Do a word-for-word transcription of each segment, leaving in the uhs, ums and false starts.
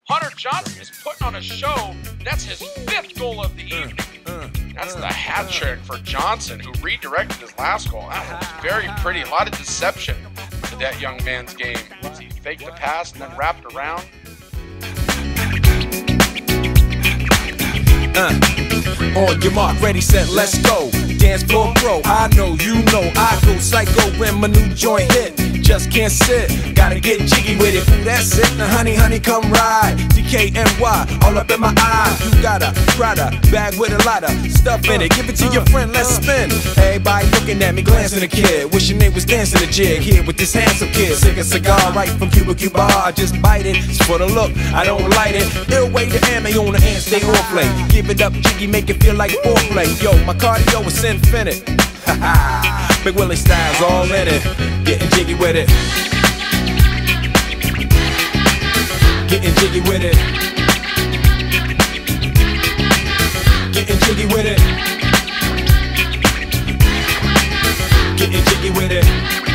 Hunter Johnson is putting on a show. That's his fifth goal of the evening. That's the hat trick for Johnson, who redirected his last goal. That was very pretty. A lot of deception to that young man's game. He faked the pass and then wrapped around. Uh, on your mark, ready, set, let's go. Dance floor pro, I know, you know, I go psycho when my new joint hit. Just can't sit, gotta get jiggy with it. Ooh, that's it, now honey, honey, come ride. D K N Y, all up in my eye. You got a Prada bag with a lot of stuff in it. Give it to your friend, let's spin. Everybody looking at me, glancing a kid. Wishing they was dancing a jig here with this handsome kid. Sick a cigar right from Cuba Cuba. I just bite it, it's for the look, I don't light it. Ill way to ammo on the hand, stay on play. Give it up, jiggy, make it feel like foreplay. Yo, my cardio is infinite. Big Willie style's all in it. Getting jiggy with it. Getting jiggy with it. Getting jiggy with it. Getting jiggy with it.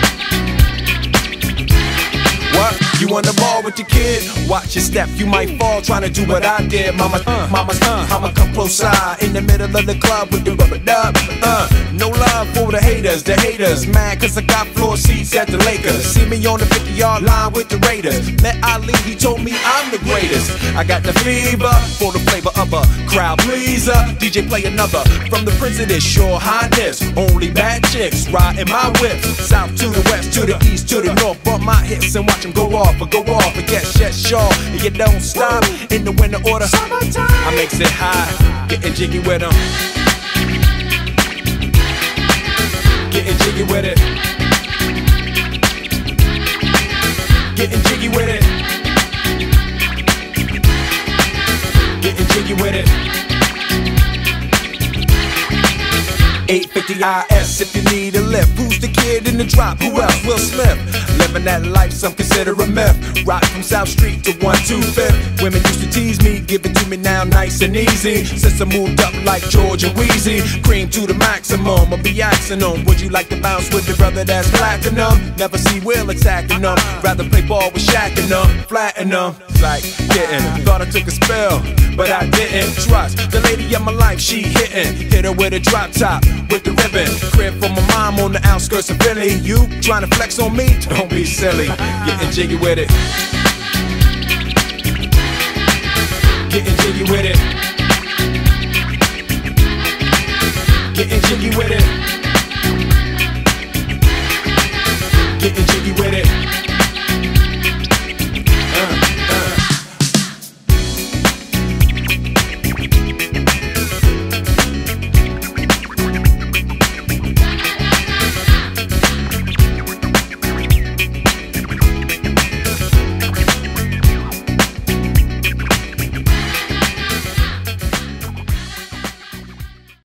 What? You on the ball with your kid? Watch your step, you might fall trying to do what I did. Mama, uh, mama, uh, I'ma come close side in the middle of the club with the rubber dub. Uh, no love for the haters, the haters mad cause I got floor seats at the Lakers. See me on the fifty yard line with the Raiders. Met Ali, he told me I'm the greatest. I got the fever for the flavor of a crowd pleaser. D J play another from the Prince of this Your Highness. Only bad chicks riding my whip. South to the west, to the east, to the north. Bump my hips and watch them go off. But go off and get shut sure and you don't stop in the winter order. Summertime. I makes it high, getting jiggy with them. Getting jiggy with it. Getting jiggy with it. Getting jiggy with it. eight fifty I S if you need a lift. Who's the kid in the drop? Who else? Will Smith. Living that life, some consider a myth. Rock from South Street to one two fifth. Women used to tease me, give it to me now nice and easy. Since I moved up like George and Wheezy, cream to the maximum, I'll be axing them. Would you like to bounce with the brother that's platinum? Never see Will attacking them. Rather play ball with Shaq and them, flatten them. Like getting, thought I took a spell, but I didn't. Trust the lady of my life, she hitting. Hit her with a drop top, with the ribbon. Crib for my mom on the outskirts of Philly. You trying to flex on me? Don't be silly. Getting jiggy with it. Getting jiggy with it.